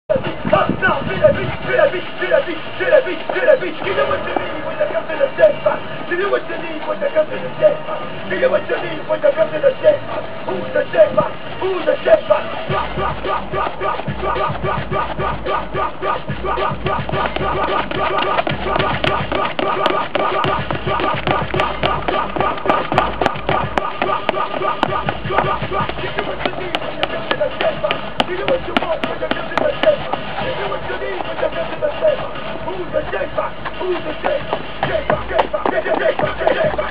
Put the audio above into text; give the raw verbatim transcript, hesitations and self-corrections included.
Up now, feel the beat, feel the beat, feel the beat, feel the beat, feel the beat. Give you what you need when you come to the dance. Give you what you need when you come to the dance. Give you what you need when you come to the dance. Who's the shaper? Who's the shaper? Rock, rock, rock, rock, rock, rock, rock, rock, rock, rock, rock, rock, rock, rock, rock, rock, Give you what you want when you come to the shaper. Give you what you need when you come to the shaper. Who's the shaper? Who's the shaper? Shaper, shaper, shaper, shaper, shaper,